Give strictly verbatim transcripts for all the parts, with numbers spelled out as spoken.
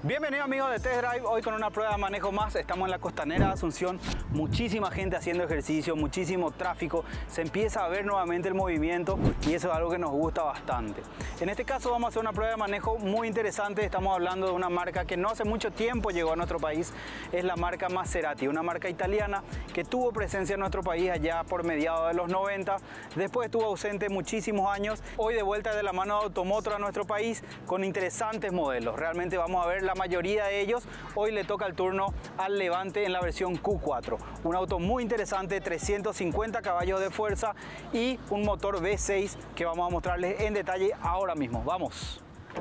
Bienvenido amigos de Test Drive, hoy con una prueba de manejo más. Estamos en la costanera de Asunción, muchísima gente haciendo ejercicio, muchísimo tráfico, se empieza a ver nuevamente el movimiento y eso es algo que nos gusta bastante. En este caso vamos a hacer una prueba de manejo muy interesante. Estamos hablando de una marca que no hace mucho tiempo llegó a nuestro país, es la marca Maserati, una marca italiana que tuvo presencia en nuestro país allá por mediados de los noventa, después estuvo ausente muchísimos años, hoy de vuelta de la mano de Automotor a nuestro país con interesantes modelos. Realmente vamos a ver la mayoría de ellos. Hoy le toca el turno al Levante en la versión Q cuatro, un auto muy interesante, trescientos cincuenta caballos de fuerza y un motor V seis que vamos a mostrarles en detalle ahora mismo. ¡Vamos!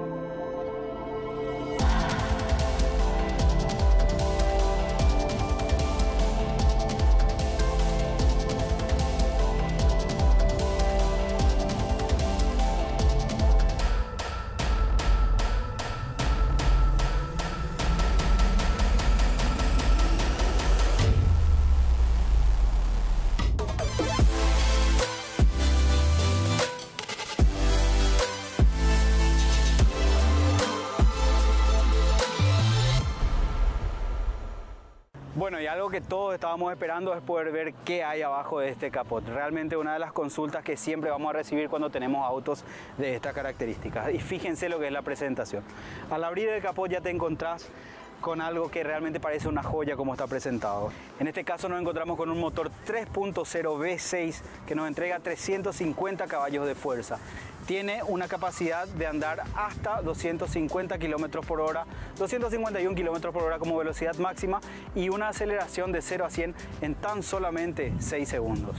Bueno, y algo que todos estábamos esperando es poder ver qué hay abajo de este capot. Realmente una de las consultas que siempre vamos a recibir cuando tenemos autos de estas características. Y fíjense lo que es la presentación. Al abrir el capot ya te encontrás con algo que realmente parece una joya como está presentado. En este caso nos encontramos con un motor tres punto cero V seis que nos entrega trescientos cincuenta caballos de fuerza. Tiene una capacidad de andar hasta doscientos cincuenta kilómetros por hora, doscientos cincuenta y uno kilómetros por hora como velocidad máxima y una aceleración de cero a cien en tan solamente seis segundos.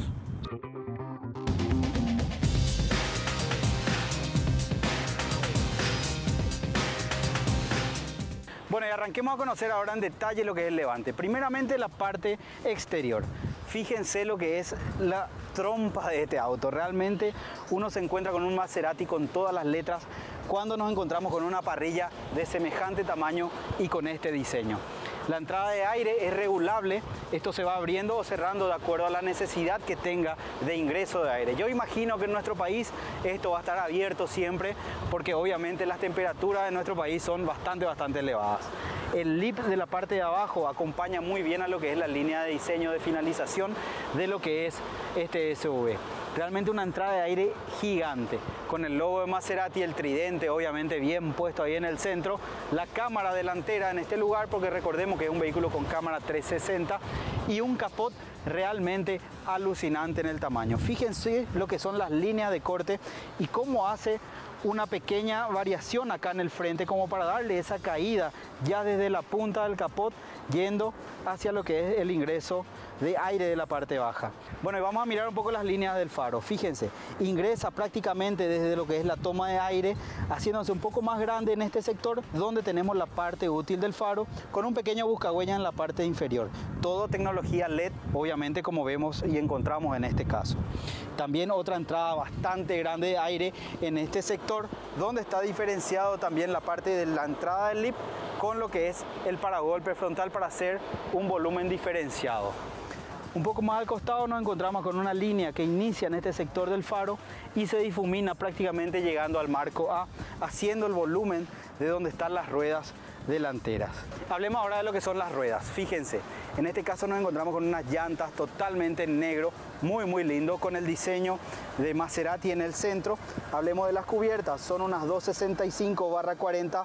Bueno, y arranquemos a conocer ahora en detalle lo que es el Levante. Primeramente la parte exterior. Fíjense lo que es la trompa de este auto. Realmente uno se encuentra con un Maserati con todas las letras cuando nos encontramos con una parrilla de semejante tamaño y con este diseño. La entrada de aire es regulable, esto se va abriendo o cerrando de acuerdo a la necesidad que tenga de ingreso de aire. Yo imagino que en nuestro país esto va a estar abierto siempre porque obviamente las temperaturas de nuestro país son bastante, bastante elevadas. El lip de la parte de abajo acompaña muy bien a lo que es la línea de diseño de finalización de lo que es este S U V. Realmente una entrada de aire gigante, con el logo de Maserati, el tridente obviamente bien puesto ahí en el centro, la cámara delantera en este lugar, porque recordemos que es un vehículo con cámara trescientos sesenta y un capot realmente alucinante en el tamaño. Fíjense lo que son las líneas de corte y cómo hace una pequeña variación acá en el frente como para darle esa caída ya desde la punta del capot yendo hacia lo que es el ingreso de aire de la parte baja. Bueno, y vamos a mirar un poco las líneas del faro. Fíjense, ingresa prácticamente desde lo que es la toma de aire, haciéndose un poco más grande en este sector donde tenemos la parte útil del faro con un pequeño buscahuella en la parte inferior. Todo tecnología L E D, obviamente, como vemos y encontramos en este caso. También otra entrada bastante grande de aire en este sector donde está diferenciado también la parte de la entrada del lip con lo que es el paragolpe frontal para hacer un volumen diferenciado. Un poco más al costado nos encontramos con una línea que inicia en este sector del faro y se difumina prácticamente llegando al marco A, haciendo el volumen de donde están las ruedas delanteras. Hablemos ahora de lo que son las ruedas. Fíjense, en este caso nos encontramos con unas llantas totalmente en negro, muy muy lindo, con el diseño de Maserati en el centro. Hablemos de las cubiertas, son unas doscientos sesenta y cinco barra cuarenta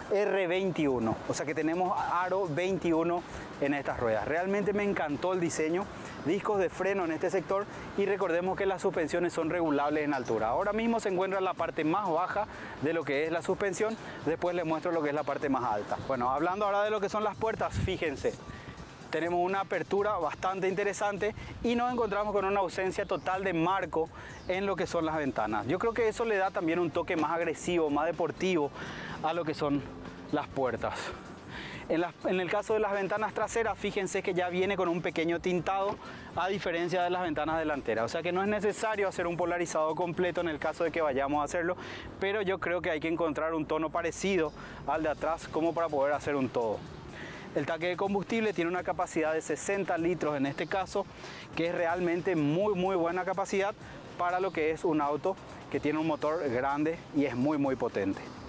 R veintiuno, o sea que tenemos aro veintiuno en estas ruedas. Realmente me encantó el diseño, discos de freno en este sector y recordemos que las suspensiones son regulables en altura. Ahora mismo se encuentra en la parte más baja de lo que es la suspensión, después les muestro lo que es la parte más alta. Bueno, hablando ahora de lo que son las puertas, fíjense. Tenemos una apertura bastante interesante y nos encontramos con una ausencia total de marco en lo que son las ventanas. Yo creo que eso le da también un toque más agresivo, más deportivo a lo que son las puertas. En, la, en el caso de las ventanas traseras, fíjense que ya viene con un pequeño tintado a diferencia de las ventanas delanteras. O sea que no es necesario hacer un polarizado completo en el caso de que vayamos a hacerlo, pero yo creo que hay que encontrar un tono parecido al de atrás como para poder hacer un todo. El tanque de combustible tiene una capacidad de sesenta litros en este caso, que es realmente muy muy buena capacidad para lo que es un auto que tiene un motor grande y es muy muy potente.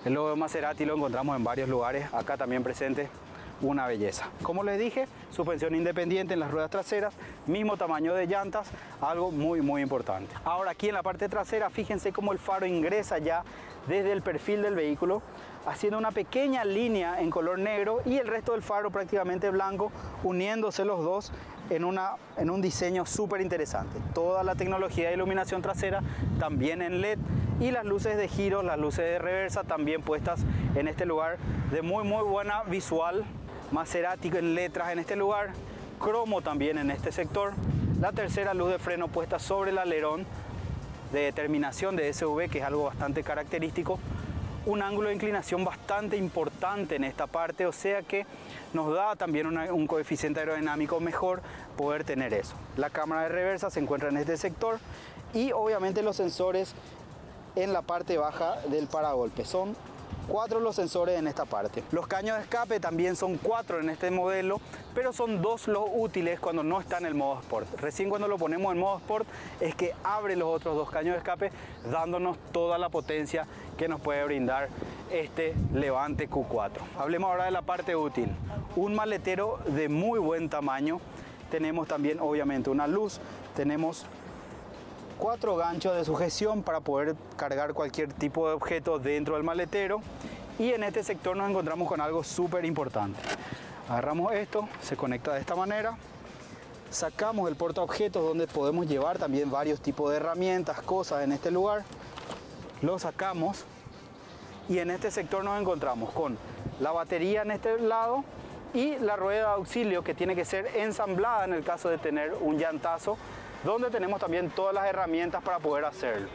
El logo de Maserati lo encontramos en varios lugares, acá también presente, una belleza. Como les dije, suspensión independiente en las ruedas traseras, mismo tamaño de llantas, algo muy muy importante. Ahora aquí en la parte trasera, fíjense cómo el faro ingresa ya desde el perfil del vehículo, haciendo una pequeña línea en color negro y el resto del faro prácticamente blanco, uniéndose los dos en, una, en un diseño súper interesante. Toda la tecnología de iluminación trasera también en L E D y las luces de giro, las luces de reversa también puestas en este lugar de muy muy buena visual. Maserati en letras en este lugar, cromo también en este sector. La tercera luz de freno puesta sobre el alerón de terminación de S V, que es algo bastante característico. Un ángulo de inclinación bastante importante en esta parte, o sea que nos da también una, un coeficiente aerodinámico mejor poder tener eso. La cámara de reversa se encuentra en este sector y obviamente los sensores en la parte baja del paragolpe. Son cuatro los sensores en esta parte. Los caños de escape también son cuatro en este modelo, pero son dos los útiles cuando no está en el modo Sport. Recién cuando lo ponemos en modo Sport es que abre los otros dos caños de escape, dándonos toda la potencia que nos puede brindar este Levante Q cuatro. Hablemos ahora de la parte útil. Un maletero de muy buen tamaño. Tenemos también obviamente una luz, tenemos cuatro ganchos de sujeción para poder cargar cualquier tipo de objeto dentro del maletero, y en este sector nos encontramos con algo súper importante. Agarramos esto, se conecta de esta manera, sacamos el portaobjetos donde podemos llevar también varios tipos de herramientas, cosas en este lugar, lo sacamos y en este sector nos encontramos con la batería en este lado y la rueda de auxilio, que tiene que ser ensamblada en el caso de tener un llantazo, donde tenemos también todas las herramientas para poder hacerlo.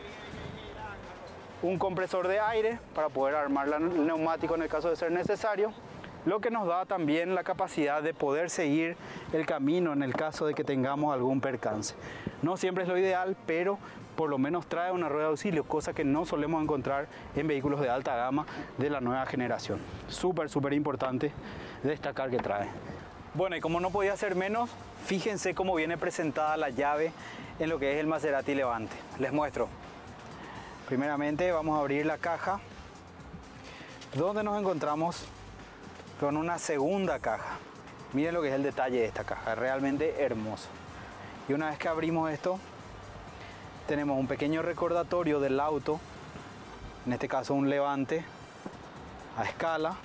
Un compresor de aire para poder armar el neumático en el caso de ser necesario, lo que nos da también la capacidad de poder seguir el camino en el caso de que tengamos algún percance. No siempre es lo ideal, pero por lo menos trae una rueda de auxilio, cosa que no solemos encontrar en vehículos de alta gama de la nueva generación. Súper, súper importante destacar que trae. Bueno, y como no podía ser menos, fíjense cómo viene presentada la llave en lo que es el Maserati Levante. Les muestro. Primeramente vamos a abrir la caja, donde nos encontramos con una segunda caja. Miren lo que es el detalle de esta caja, es realmente hermoso. Y una vez que abrimos esto, tenemos un pequeño recordatorio del auto, en este caso un Levante a escala.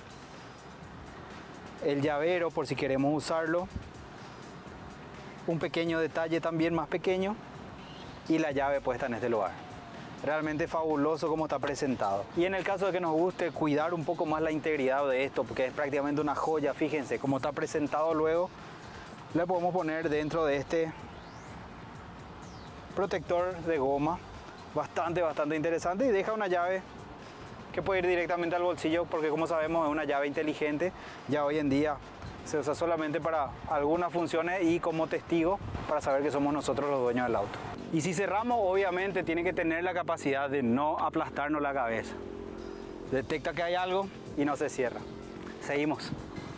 El llavero por si queremos usarlo, un pequeño detalle también más pequeño y la llave puesta en este lugar. Realmente fabuloso como está presentado. Y en el caso de que nos guste cuidar un poco más la integridad de esto, porque es prácticamente una joya, fíjense cómo está presentado luego, le podemos poner dentro de este protector de goma, bastante bastante interesante, y deja una llave que puede ir directamente al bolsillo, porque como sabemos es una llave inteligente. Ya hoy en día se usa solamente para algunas funciones y como testigo para saber que somos nosotros los dueños del auto. Y si cerramos, obviamente tiene que tener la capacidad de no aplastarnos la cabeza. Detecta que hay algo y no se cierra. Seguimos.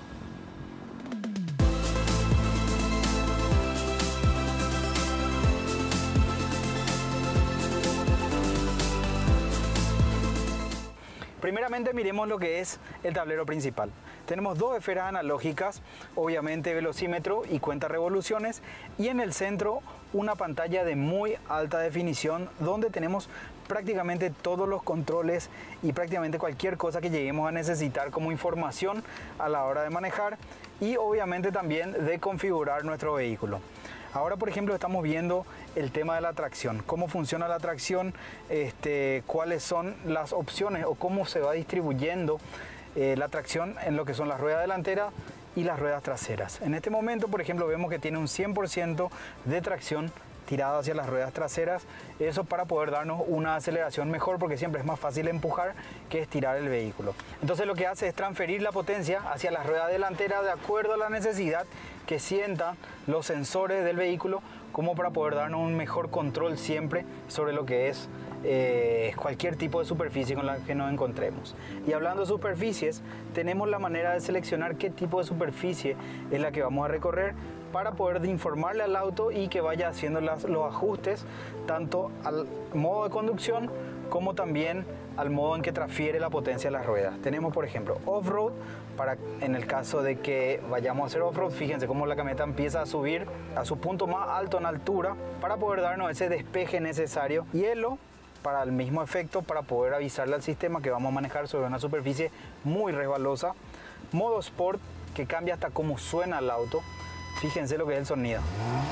Primeramente miremos lo que es el tablero principal. Tenemos dos esferas analógicas, obviamente velocímetro y cuenta revoluciones, y en el centro una pantalla de muy alta definición donde tenemos prácticamente todos los controles y prácticamente cualquier cosa que lleguemos a necesitar como información a la hora de manejar, y obviamente también de configurar nuestro vehículo. Ahora, por ejemplo, estamos viendo el tema de la tracción, cómo funciona la tracción, este, cuáles son las opciones o cómo se va distribuyendo eh, la tracción en lo que son las ruedas delanteras y las ruedas traseras. En este momento, por ejemplo, vemos que tiene un cien por ciento de tracción tirada hacia las ruedas traseras, eso para poder darnos una aceleración mejor, porque siempre es más fácil empujar que estirar el vehículo. Entonces lo que hace es transferir la potencia hacia las ruedas delanteras de acuerdo a la necesidad que sientan los sensores del vehículo, como para poder darnos un mejor control siempre sobre lo que es eh, cualquier tipo de superficie con la que nos encontremos. Y hablando de superficies, tenemos la manera de seleccionar qué tipo de superficie es la que vamos a recorrer, para poder informarle al auto y que vaya haciendo las, los ajustes tanto al modo de conducción como también al modo en que transfiere la potencia de las ruedas. Tenemos, por ejemplo, off-road, para en el caso de que vayamos a hacer off-road, fíjense cómo la camioneta empieza a subir a su punto más alto en altura para poder darnos ese despeje necesario. Hielo, para el mismo efecto, para poder avisarle al sistema que vamos a manejar sobre una superficie muy resbalosa. Modo Sport, que cambia hasta cómo suena el auto. Fíjense lo que es el sonido.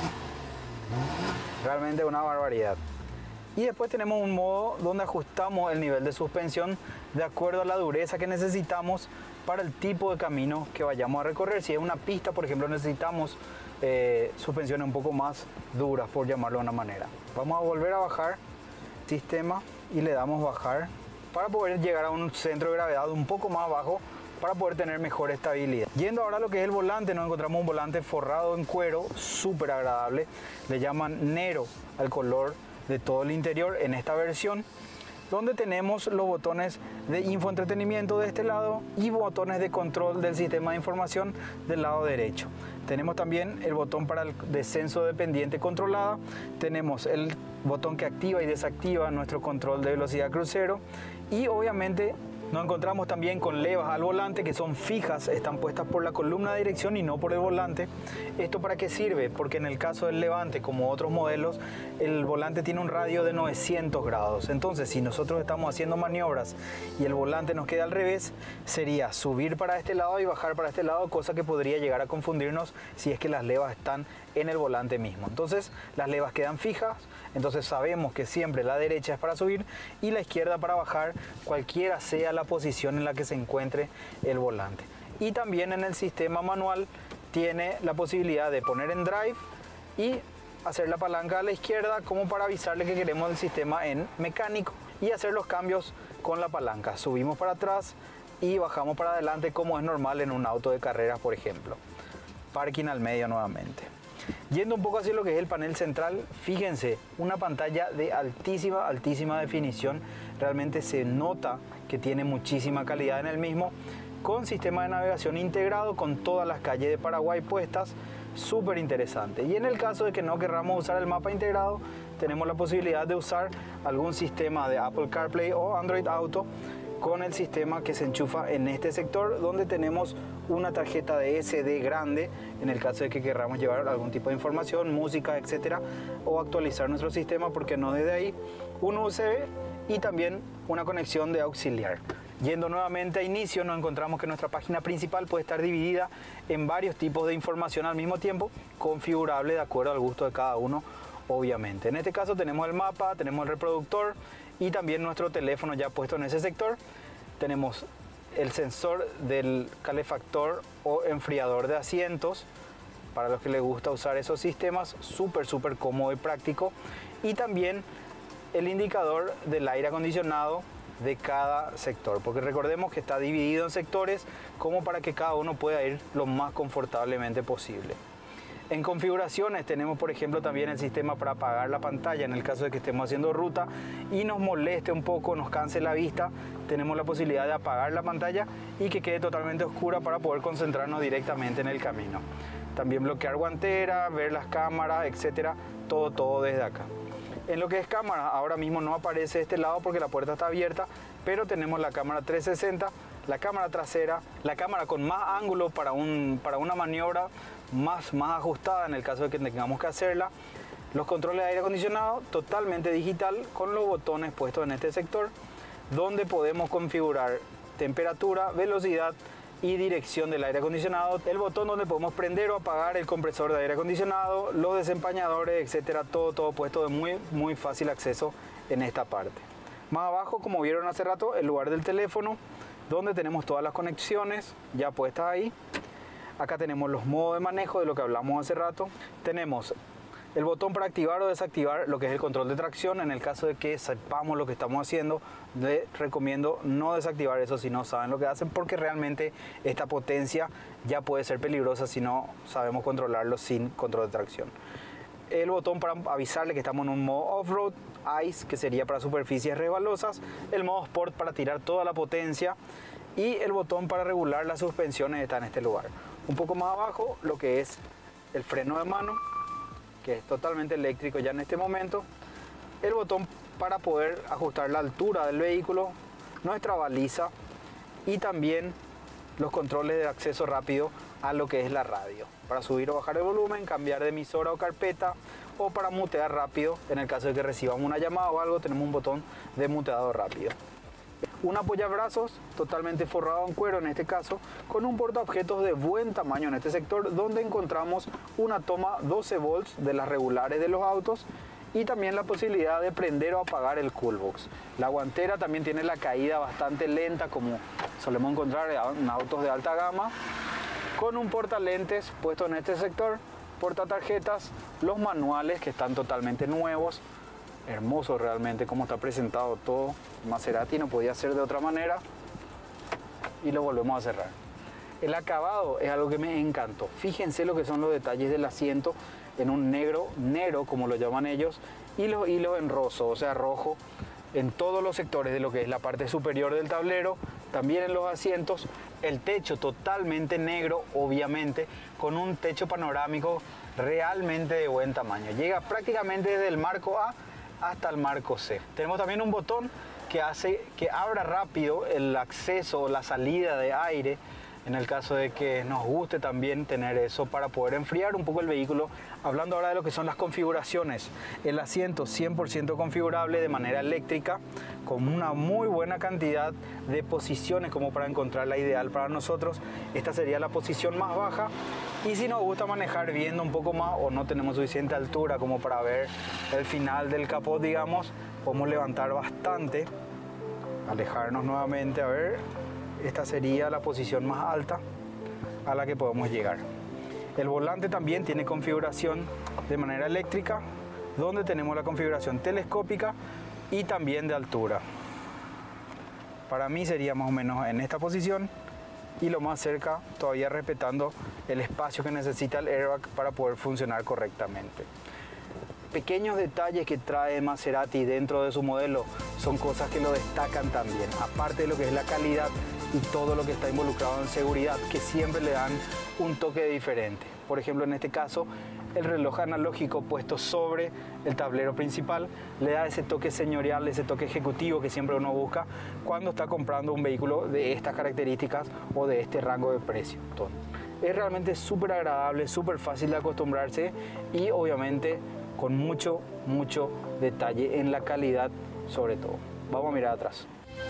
Realmente una barbaridad. Y después tenemos un modo donde ajustamos el nivel de suspensión de acuerdo a la dureza que necesitamos para el tipo de camino que vayamos a recorrer. Si es una pista, por ejemplo, necesitamos eh, suspensiones un poco más duras, por llamarlo de una manera. Vamos a volver a bajar sistema y le damos bajar para poder llegar a un centro de gravedad un poco más bajo para poder tener mejor estabilidad. Yendo ahora a lo que es el volante, nos encontramos un volante forrado en cuero, súper agradable. Le llaman Nero al color de todo el interior en esta versión, donde tenemos los botones de infoentretenimiento de este lado y botones de control del sistema de información del lado derecho. Tenemos también el botón para el descenso de pendiente controlada, tenemos el botón que activa y desactiva nuestro control de velocidad crucero y obviamente nos encontramos también con levas al volante que son fijas, están puestas por la columna de dirección y no por el volante. ¿Esto para qué sirve? Porque en el caso del Levante, como otros modelos, el volante tiene un radio de novecientos grados. Entonces, si nosotros estamos haciendo maniobras y el volante nos queda al revés, sería subir para este lado y bajar para este lado, cosa que podría llegar a confundirnos si es que las levas están en el volante mismo. Entonces, las levas quedan fijas, entonces sabemos que siempre la derecha es para subir y la izquierda para bajar, cualquiera sea la posición en la que se encuentre el volante. Y también en el sistema manual tiene la posibilidad de poner en drive y hacer la palanca a la izquierda como para avisarle que queremos el sistema en mecánico y hacer los cambios con la palanca. Subimos para atrás y bajamos para adelante como es normal en un auto de carreras, por ejemplo. Parking al medio nuevamente. Yendo un poco hacia lo que es el panel central, fíjense, una pantalla de altísima, altísima definición. Realmente se nota que tiene muchísima calidad en el mismo, con sistema de navegación integrado, con todas las calles de Paraguay puestas, súper interesante. Y en el caso de que no querramos usar el mapa integrado, tenemos la posibilidad de usar algún sistema de Apple CarPlay o Android Auto con el sistema que se enchufa en este sector, donde tenemos una tarjeta de ese de grande en el caso de que querramos llevar algún tipo de información, música, etcétera, o actualizar nuestro sistema, porque no desde ahí, un U S B y también una conexión de auxiliar. Yendo nuevamente a inicio, nos encontramos que nuestra página principal puede estar dividida en varios tipos de información al mismo tiempo, configurable de acuerdo al gusto de cada uno, obviamente. En este caso tenemos el mapa, tenemos el reproductor y también nuestro teléfono ya puesto en ese sector. Tenemos el sensor del calefactor o enfriador de asientos, para los que les gusta usar esos sistemas, súper, súper cómodo y práctico. Y también el indicador del aire acondicionado de cada sector, porque recordemos que está dividido en sectores como para que cada uno pueda ir lo más confortablemente posible. En configuraciones tenemos, por ejemplo, también el sistema para apagar la pantalla en el caso de que estemos haciendo ruta y nos moleste un poco, nos canse la vista. Tenemos la posibilidad de apagar la pantalla y que quede totalmente oscura para poder concentrarnos directamente en el camino. También bloquear guantera, ver las cámaras, etcétera, todo, todo desde acá. En lo que es cámara, ahora mismo no aparece este lado porque la puerta está abierta, pero tenemos la cámara trescientos sesenta, la cámara trasera, la cámara con más ángulo para, un, para una maniobra más, más ajustada en el caso de que tengamos que hacerla. Los controles de aire acondicionado totalmente digital con los botones puestos en este sector, donde podemos configurar temperatura, velocidad y dirección del aire acondicionado, el botón donde podemos prender o apagar el compresor de aire acondicionado, los desempañadores, etcétera, todo, todo puesto de muy, muy fácil acceso en esta parte. Más abajo, como vieron hace rato, el lugar del teléfono, donde tenemos todas las conexiones ya puestas ahí. Acá tenemos los modos de manejo de lo que hablamos hace rato. Tenemos el botón para activar o desactivar lo que es el control de tracción. En el caso de que sepamos lo que estamos haciendo, les recomiendo no desactivar eso si no saben lo que hacen, porque realmente esta potencia ya puede ser peligrosa si no sabemos controlarlo sin control de tracción. El botón para avisarle que estamos en un modo off-road, Ice, que sería para superficies resbalosas, el modo Sport para tirar toda la potencia y el botón para regular las suspensiones está en este lugar. Un poco más abajo lo que es el freno de mano, que es totalmente eléctrico ya en este momento, el botón para poder ajustar la altura del vehículo, nuestra baliza y también los controles de acceso rápido a lo que es la radio. Para subir o bajar el volumen, cambiar de emisora o carpeta, o para mutear rápido, en el caso de que recibamos una llamada o algo, tenemos un botón de muteado rápido. Un apoyabrazos totalmente forrado en cuero en este caso, con un portaobjetos de buen tamaño en este sector, donde encontramos una toma doce volts de las regulares de los autos y también la posibilidad de prender o apagar el cool box. La guantera también tiene la caída bastante lenta, como solemos encontrar en autos de alta gama, con un portalentes puesto en este sector, portatarjetas, los manuales que están totalmente nuevos. Hermoso realmente como está presentado todo. Maserati no podía ser de otra manera. Y lo volvemos a cerrar. El acabado es algo que me encantó. Fíjense lo que son los detalles del asiento en un negro, negro como lo llaman ellos, y los hilos en roso, o sea rojo, en todos los sectores de lo que es la parte superior del tablero, también en los asientos. El techo totalmente negro, obviamente, con un techo panorámico realmente de buen tamaño. Llega prácticamente desde el marco A hasta el marco C. Tenemos también un botón que hace que abra rápido el acceso o la salida de aire, en el caso de que nos guste también tener eso para poder enfriar un poco el vehículo. Hablando ahora de lo que son las configuraciones, el asiento cien por ciento configurable de manera eléctrica, con una muy buena cantidad de posiciones como para encontrar la ideal para nosotros. Esta sería la posición más baja, y si nos gusta manejar viendo un poco más o no tenemos suficiente altura como para ver el final del capó, digamos, podemos levantar bastante, alejarnos nuevamente, a ver. Esta sería la posición más alta a la que podemos llegar. El volante también tiene configuración de manera eléctrica, donde tenemos la configuración telescópica y también de altura. Para mí sería más o menos en esta posición, y lo más cerca, todavía respetando el espacio que necesita el airbag para poder funcionar correctamente. Pequeños detalles que trae Maserati dentro de su modelo son cosas que lo destacan también, aparte de lo que es la calidad y todo lo que está involucrado en seguridad, que siempre le dan un toque diferente. Por ejemplo, en este caso, el reloj analógico puesto sobre el tablero principal le da ese toque señorial, ese toque ejecutivo que siempre uno busca cuando está comprando un vehículo de estas características o de este rango de precio. Entonces, es realmente súper agradable, súper fácil de acostumbrarse, y obviamente con mucho, mucho detalle en la calidad sobre todo. Vamos a mirar atrás.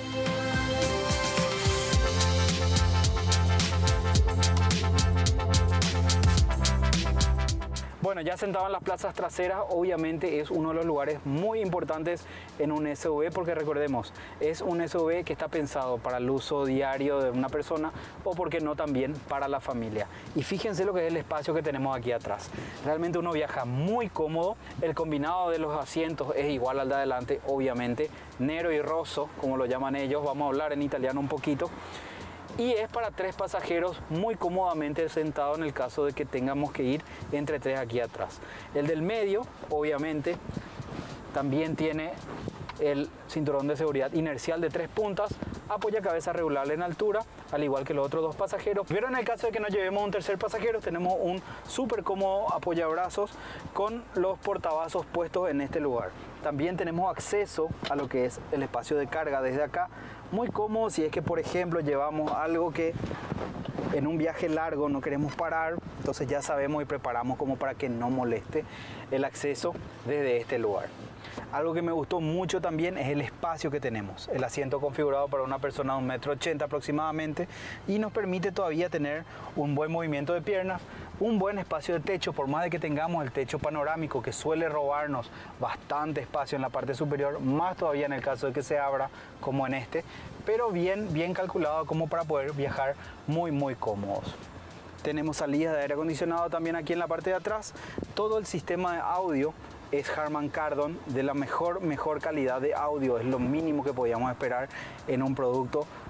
Bueno, ya sentado en las plazas traseras, obviamente es uno de los lugares muy importantes en un S U V, porque recordemos, es un S U V que está pensado para el uso diario de una persona, o por qué no también para la familia. Y fíjense lo que es el espacio que tenemos aquí atrás. Realmente uno viaja muy cómodo. El combinado de los asientos es igual al de adelante, obviamente, negro y rosso, como lo llaman ellos. Vamos a hablar en italiano un poquito. Y es para tres pasajeros muy cómodamente sentado en el caso de que tengamos que ir entre tres aquí atrás. El del medio, obviamente, también tiene el cinturón de seguridad inercial de tres puntas, apoya cabeza regulable en altura, al igual que los otros dos pasajeros. Pero en el caso de que nos llevemos un tercer pasajero, tenemos un súper cómodo apoyabrazos con los portavasos puestos en este lugar. También tenemos acceso a lo que es el espacio de carga desde acá, muy cómodo si es que, por ejemplo, llevamos algo que en un viaje largo no queremos parar, entonces ya sabemos y preparamos como para que no moleste el acceso desde este lugar. Algo que me gustó mucho también es el espacio que tenemos. El asiento configurado para una persona de un metro ochenta aproximadamente, y nos permite todavía tener un buen movimiento de piernas, un buen espacio de techo, por más de que tengamos el techo panorámico que suele robarnos bastante espacio en la parte superior, más todavía en el caso de que se abra como en este, pero bien, bien calculado como para poder viajar muy muy cómodos. Tenemos salidas de aire acondicionado también aquí en la parte de atrás. Todo el sistema de audio es Harman Kardon, de la mejor, mejor calidad de audio. Es lo mínimo que podíamos esperar en un producto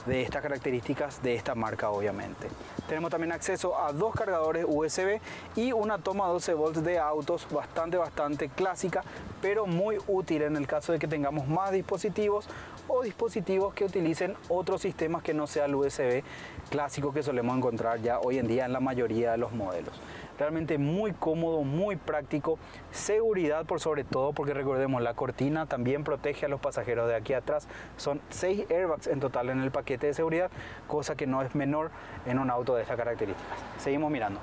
de estas características de esta marca obviamente. Tenemos también acceso a dos cargadores U S B y una toma doce volts de autos bastante bastante clásica, pero muy útil en el caso de que tengamos más dispositivos o dispositivos que utilicen otros sistemas que no sea el U S B clásico que solemos encontrar ya hoy en día en la mayoría de los modelos. Realmente muy cómodo, muy práctico, seguridad por sobre todo, porque recordemos, la cortina también protege a los pasajeros de aquí atrás. Son seis airbags en total en el paquete de seguridad, cosa que no es menor en un auto de estas características. Seguimos mirando.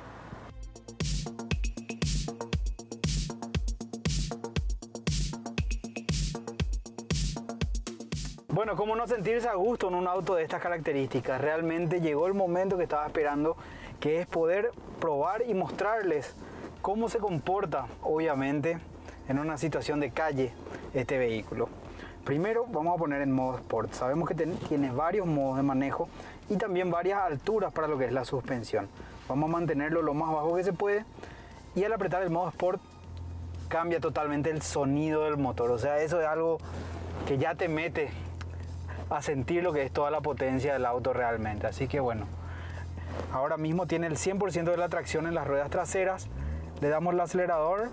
Bueno, ¿cómo no sentirse a gusto en un auto de estas características? Realmente llegó el momento que estaba esperando, que es poder probar y mostrarles cómo se comporta, obviamente, en una situación de calle este vehículo. Primero vamos a poner en modo Sport. Sabemos que tiene varios modos de manejo y también varias alturas para lo que es la suspensión. Vamos a mantenerlo lo más bajo que se puede y al apretar el modo Sport cambia totalmente el sonido del motor. O sea, eso es algo que ya te mete a sentir lo que es toda la potencia del auto realmente. Así que bueno, ahora mismo tiene el cien por ciento de la tracción en las ruedas traseras. Le damos el acelerador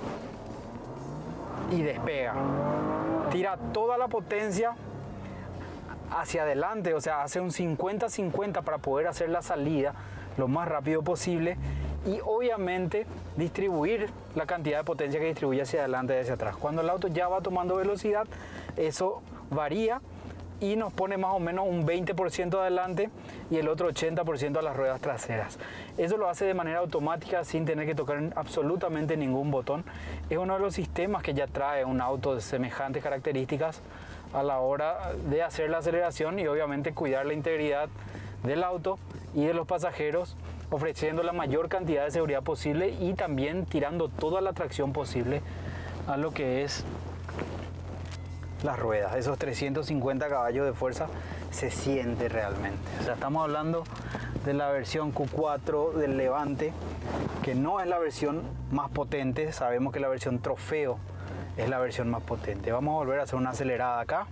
y despega. Tira toda la potencia hacia adelante, o sea, hace un cincuenta cincuenta para poder hacer la salida lo más rápido posible y obviamente distribuir la cantidad de potencia que distribuye hacia adelante y hacia atrás. Cuando el auto ya va tomando velocidad, eso varía y nos pone más o menos un veinte por ciento adelante y el otro ochenta por ciento a las ruedas traseras. Eso lo hace de manera automática sin tener que tocar absolutamente ningún botón. Es uno de los sistemas que ya trae un auto de semejantes características a la hora de hacer la aceleración y obviamente cuidar la integridad del auto y de los pasajeros, ofreciendo la mayor cantidad de seguridad posible y también tirando toda la tracción posible a lo que es las ruedas. Esos trescientos cincuenta caballos de fuerza se siente realmente. O sea, estamos hablando de la versión Q cuatro del Levante, que no es la versión más potente. Sabemos que la versión Trofeo es la versión más potente. Vamos a volver a hacer una acelerada acá.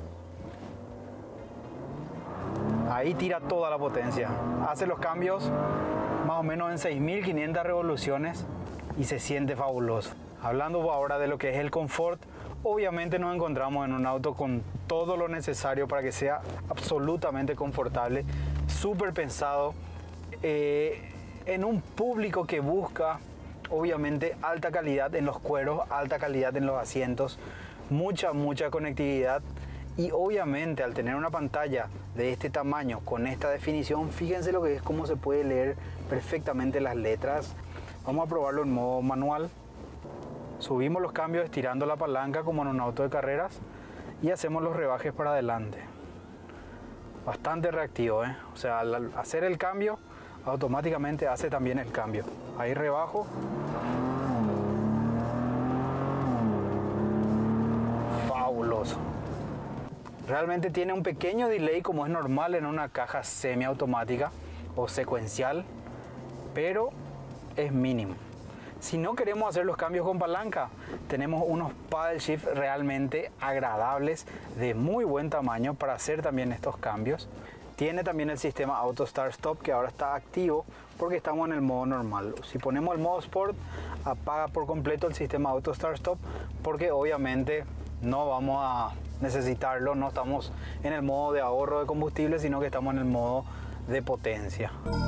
Ahí tira toda la potencia. Hace los cambios más o menos en seis mil quinientas revoluciones y se siente fabuloso. Hablando ahora de lo que es el confort, obviamente nos encontramos en un auto con todo lo necesario para que sea absolutamente confortable, súper pensado, eh, en un público que busca obviamente alta calidad en los cueros, alta calidad en los asientos, mucha, mucha conectividad y obviamente al tener una pantalla de este tamaño, con esta definición, fíjense lo que es, cómo se puede leer perfectamente las letras. Vamos a probarlo en modo manual. Subimos los cambios estirando la palanca como en un auto de carreras y hacemos los rebajes para adelante. Bastante reactivo, ¿eh? O sea, al hacer el cambio, automáticamente hace también el cambio. Ahí rebajo. Fabuloso. Realmente tiene un pequeño delay como es normal en una caja semiautomática o secuencial, pero es mínimo. Si no queremos hacer los cambios con palanca, tenemos unos paddle shift realmente agradables de muy buen tamaño para hacer también estos cambios. Tiene también el sistema Auto Start Stop que ahora está activo porque estamos en el modo normal. Si ponemos el modo Sport, apaga por completo el sistema Auto Start Stop porque obviamente no vamos a necesitarlo, no estamos en el modo de ahorro de combustible, sino que estamos en el modo de potencia.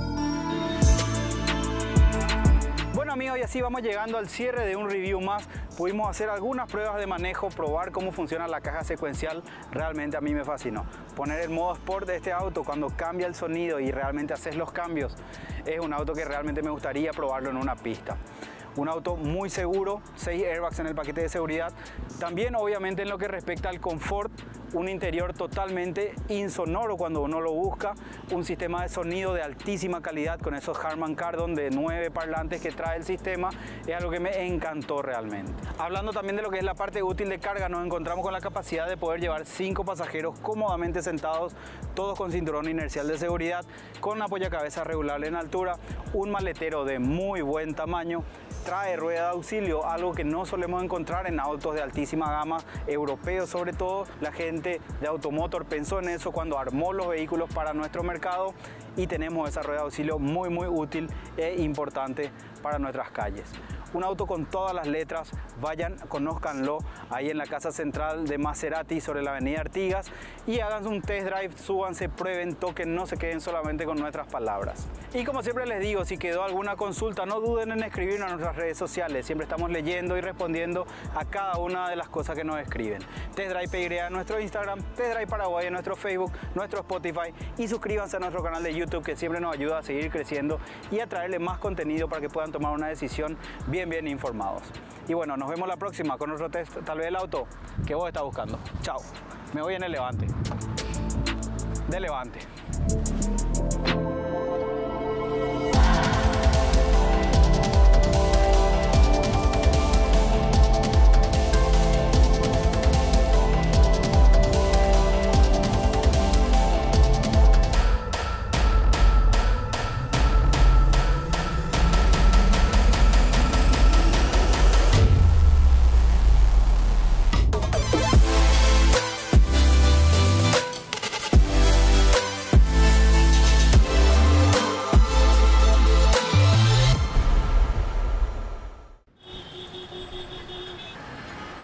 Bueno amigos, y así vamos llegando al cierre de un review más. Pudimos hacer algunas pruebas de manejo, probar cómo funciona la caja secuencial. Realmente a mí me fascinó. Poner el modo Sport de este auto cuando cambia el sonido y realmente haces los cambios, es un auto que realmente me gustaría probarlo en una pista. Un auto muy seguro, seis airbags en el paquete de seguridad. También obviamente en lo que respecta al confort, un interior totalmente insonoro cuando uno lo busca, un sistema de sonido de altísima calidad con esos Harman Kardon de nueve parlantes que trae el sistema, es algo que me encantó realmente. Hablando también de lo que es la parte útil de carga, nos encontramos con la capacidad de poder llevar cinco pasajeros cómodamente sentados, todos con cinturón inercial de seguridad, con apoyacabezas regulable en altura, un maletero de muy buen tamaño, trae rueda de auxilio, algo que no solemos encontrar en autos de altísima gama, europeos sobre todo. La gente de Automotor pensó en eso cuando armó los vehículos para nuestro mercado y tenemos esa rueda de auxilio muy muy útil e importante para nuestras calles. Un auto con todas las letras, vayan, conózcanlo ahí en la casa central de Maserati sobre la avenida Artigas y hagan un test drive, súbanse, prueben, toquen, no se queden solamente con nuestras palabras. Y como siempre les digo, si quedó alguna consulta, no duden en escribirnos a nuestras redes sociales, siempre estamos leyendo y respondiendo a cada una de las cosas que nos escriben. Test Drive P Y en nuestro Instagram, Test Drive Paraguay en nuestro Facebook, nuestro Spotify y suscríbanse a nuestro canal de YouTube que siempre nos ayuda a seguir creciendo y a traerle más contenido para que puedan tomar una decisión bien bien informados. Y bueno, nos vemos la próxima con otro test, tal vez el auto que vos estás buscando. Chao, me voy en el Levante. De Levante.